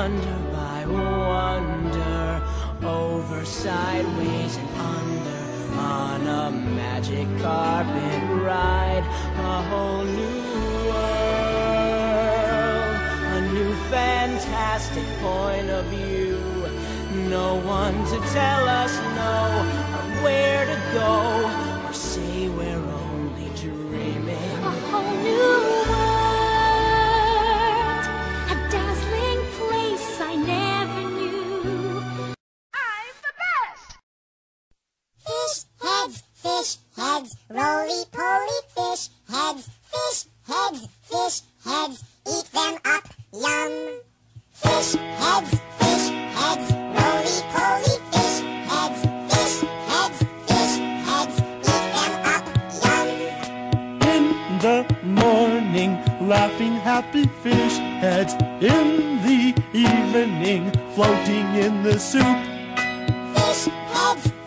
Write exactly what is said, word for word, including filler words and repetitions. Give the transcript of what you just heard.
wonder by wonder, over, sideways, and under, on a magic carpet ride, a whole new world, a new fantastic point of view. No one to tell us no, or where to go, or say we're only dreaming. A whole new world, a dazzling place I never knew. I'm the best! Fish heads, fish heads, roly-poly fish heads, fish heads, fish heads, eat them up, yum. Fish heads, fish heads, roly-poly fish heads, fish heads, fish heads, eat them up, yum. In the morning, laughing happy fish heads. In the evening, floating in the soup. Fish heads,